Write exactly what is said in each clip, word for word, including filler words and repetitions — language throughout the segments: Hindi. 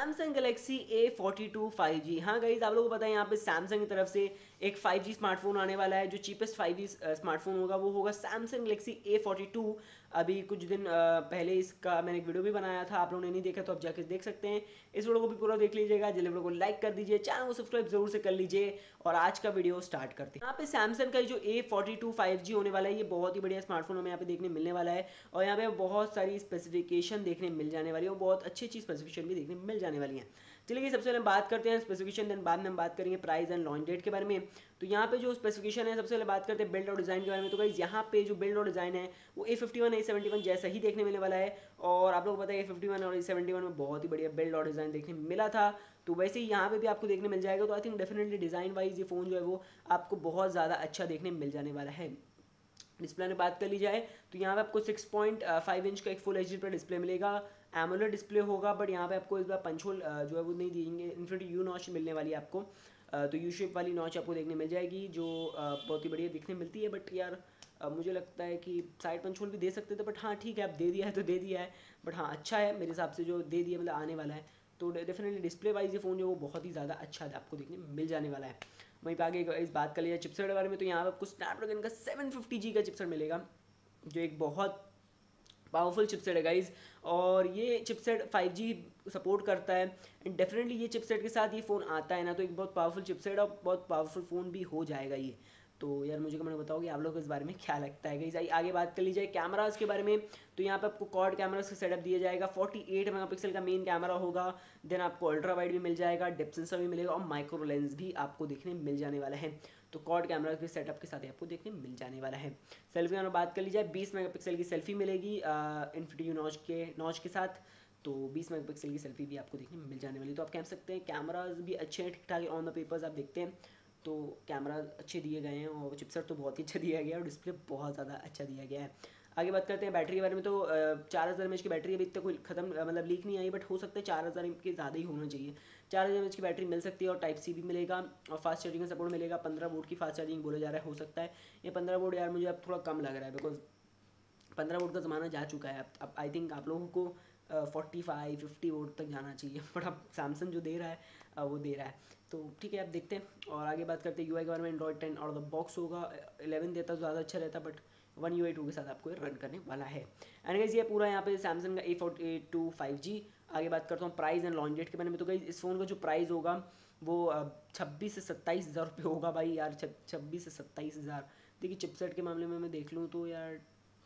Samsung Galaxy A forty two five G. हाँ गाइज, आप लोगों को पता है यहाँ पे सैमसंग की तरफ से एक फाइव जी स्मार्टफोन आने वाला है। जो चीपेस्ट फाइव जी स्मार्टफोन होगा वो होगा Samsung Galaxy A forty two. अभी कुछ दिन अ, पहले इसका मैंने एक वीडियो भी बनाया था, आप लोगों ने नहीं देखा तो आप जाकर देख सकते हैं। इस वीडियो को भी पूरा देख लीजिएगा, जल्दी वीडियो को लाइक कर दीजिए, चैनल को सब्सक्राइब जरूर से कर लीजिए और आज का वीडियो स्टार्ट करते हैं। यहाँ पे सैमसंग का जो A forty two five G होने वाला है, ये बहुत ही बढ़िया स्मार्टफोन हमें यहाँ पे देखने मिलने वाला है और यहाँ पे बहुत सारी स्पेसिफिकेशन देखने मिल जाने वाली है और बहुत अच्छी अच्छी स्पेसिफिकेशन भी देखने मिल जाने वाली है। चलिए सबसे पहले हम बात करते हैं स्पेसिफिकेशन, देन बाद में हम बात करेंगे प्राइस एंड लॉन्च डेट के बारे में। तो यहाँ पे जो स्पेसिफिकेशन है, सबसे पहले बात करते हैं बिल्ड और डिजाइन के बारे में। तो गाइस यहाँ पे जो बिल्ड और डिजाइन है वो A fifty one A seventy one जैसा ही देखने मिलने वाला है और आप लोग पता है ए फिफ्टी वन और ए सेवेंटी वन में बहुत ही बढ़िया बिल्ड और डिजाइन देखने मिला था, तो वैसे ही यहाँ पे भी आपको देखने मिल जाएगा। तो I think definitely design wise ये फोन जो है वो आपको बहुत ज़्यादा अच्छा देखने मिल जाने वाला है। डिस्प्ले में बात कर ली जाए तो यहाँ पे आपको सिक्स पॉइंट फाइव इंच का एक फुल एच डी पर डिस्प्ले मिलेगा। एमोलेड डिस्प्ले होगा, बट यहाँ पे आपको इस बार पंच होल जो है वो नहीं देंगे, इन्फिनिटी यू नॉच मिलने वाली है आपको। अ, तो यू शेप वाली नॉच आपको देखने मिल जाएगी जो अ, बहुत ही बढ़िया दिखने मिलती है। बट यार अ, मुझे लगता है कि साइड पंच होल भी दे सकते थे, बट हाँ ठीक है, आप दे दिया है तो दे दिया है। बट हाँ अच्छा है मेरे हिसाब से जो दे दिया, मतलब आने वाला है। तो डेफिनेटली डिस्प्ले वाइज ये फ़ोन जो वो बहुत ही ज़्यादा अच्छा आपको देखने मिल जाने वाला है। वहीं पे आगे इस बात कर लिया चिपसेट के बारे में, तो यहाँ पे आपको स्नैपड्रैगन का सेवन फिफ्टी जी का चिपसेट मिलेगा जो एक बहुत पावरफुल चिपसेट है गाइज। और ये चिपसेट फाइव जी सपोर्ट करता है एंड डेफिनेटली ये चिपसेट के साथ ये फ़ोन आता है ना, तो एक बहुत पावरफुल चिपसेट और बहुत पावरफुल फ़ोन भी हो जाएगा ये। तो यार मुझे कमेंट बताओ कि आप लोग इस बारे में क्या लगता है गाइज। आगे बात कर ली जाए कैमराज के बारे में, तो यहाँ पे आपको क्वाड कैमरास का सेटअप दिया जाएगा। फोर्टी एट मेगापिक्सल का मेन कैमरा होगा, देन आपको अल्ट्रा वाइड भी मिल जाएगा, डेप्थ सेंसर भी मिलेगा और माइक्रो लेंस भी आपको देखने मिल जाने वाला है। तो क्वाड कैमरा के सेटअप के साथ ही आपको देखने मिल जाने वाला है। सेल्फी में बात कर ली जाए, बीस मेगापिक्सल की सेल्फी मिलेगी इन्फिनिटी यू नॉच के नॉच के साथ। तो बीस मेगापिक्सल की सेल्फी भी आपको देखने में मिल जाने वाली। तो आप कह सकते हैं कैमराज भी अच्छे हैं, ठीक ठाक ऑन द पेपर्स आप देखते हैं तो कैमरा अच्छे दिए गए हैं और चिपसेट तो बहुत ही अच्छा दिया गया है और डिस्प्ले बहुत ज़्यादा अच्छा दिया गया है। आगे बात करते हैं बैटरी के बारे में, तो चार हज़ार एम एच की बैटरी अभी तक कोई खत्म मतलब लीक नहीं आई, बट हो सकता है चार हज़ार एम के ज़्यादा ही होना चाहिए। चार हज़ार एम एच की बैटरी मिल सकती है और टाइप सी भी मिलेगा और फास्ट चार्जिंग का सपोर्ट मिलेगा। पंद्रह वोल्ट की फास्ट चार्जिंग बोला जा रहा है, हो सकता है ये पंद्रह वोल्ट यार मुझे अब थोड़ा कम लग रहा है, बिकॉज पंद्रह वोल्ट का ज़माना जा चुका है। अब अब आई थिंक आप लोगों को फोर्टी फाइव फिफ्टी वोल्ट तक जाना चाहिए, बट अब सैमसंग जो दे रहा है uh, वो दे रहा है। तो ठीक है, आप देखते हैं। और आगे बात करते हैं यूआई के बारे में। Android ten out of the box होगा, इलेवन देता तो ज़्यादा अच्छा रहता, बट वन यू आई टू के साथ आपको रन करने वाला है। एंड गाइस ये पूरा यहाँ पे सैमसंग का A forty two five G. आगे बात करता हूँ प्राइस एंड लॉन्च डेट के बारे में। तो गाइस इस फ़ोन का जो प्राइस होगा वो छब्बीस से सत्ताईस हज़ार रुपये होगा भाई यार, छब्बीस से सत्ताईस हज़ार। देखिए चिपसेट के मामले में मैं देख लूँ तो यार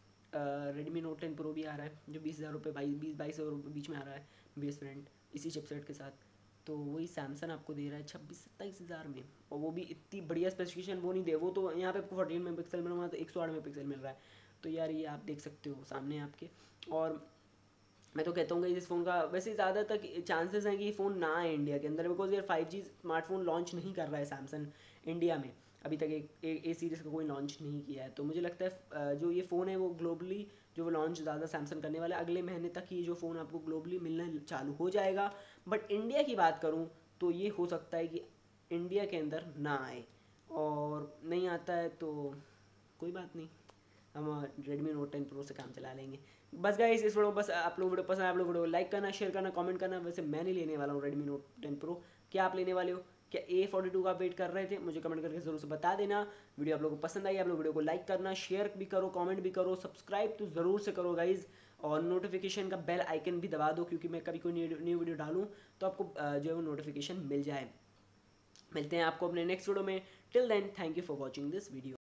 रेडमी नोट टेन प्रो भी आ रहा है जो बीस हज़ार रुपये बाईस बीस बाईस हज़ार रुपये बीच में आ रहा है बेस वेरिएंट इसी चिपसेट के साथ। तो वही सैमसंग आपको दे रहा है छब्बीस सत्ताईस हज़ार में, और वो भी इतनी बढ़िया स्पेसिफिकेशन वो नहीं दे, वो तो यहाँ पे आपको फोर्टीन मेगा पिक्सल मिल रहा है, तो एक सौ आठ मेगा पिक्सल मिल रहा है। तो यार ये आप देख सकते हो सामने आपके। और मैं तो कहता हूँ कि इस फ़ोन का वैसे ज़्यादा तक चांसेस हैं कि ये फ़ोन ना आए इंडिया के अंदर, बिकॉज यार फाइव जी स्मार्टफोन लॉन्च नहीं कर रहा है सैमसंग इंडिया में। अभी तक एक ए सीरीज़ का कोई लॉन्च नहीं किया है। तो मुझे लगता है जो ये फ़ोन है वो ग्लोबली जो वो लॉन्च ज़्यादा सैमसंग करने वाला है, अगले महीने तक ही जो फ़ोन आपको ग्लोबली मिलना चालू हो जाएगा। बट इंडिया की बात करूँ तो ये हो सकता है कि इंडिया के अंदर ना आए, और नहीं आता है तो कोई बात नहीं, हम रेडमी नोट टेन प्रो से काम चला लेंगे। बस गाइस इस वीडियो बस आप लोग वीडियो पसंद है, आप लोग वीडियो लाइक करना, शेयर करना, कमेंट करना। वैसे मैं नहीं लेने वाला हूँ रेडमी नोट टेन प्रो, क्या आप लेने वाले हो? क्या ए फोर्टी टू का वेट कर रहे थे? मुझे कमेंट करके जरूर से बता देना। वीडियो आप लोगों को पसंद आई, आप लोग वीडियो को लाइक करना, शेयर भी करो, कमेंट भी करो, सब्सक्राइब तो ज़रूर से करो गाइज, और नोटिफिकेशन का बेल आइकन भी दबा दो, क्योंकि मैं कभी कोई न्यू वीडियो डालूँ तो आपको जो है वो नोटिफिकेशन मिल जाए। मिलते हैं आपको अपने नेक्स्ट वीडियो में। Till then thank you for watching this video.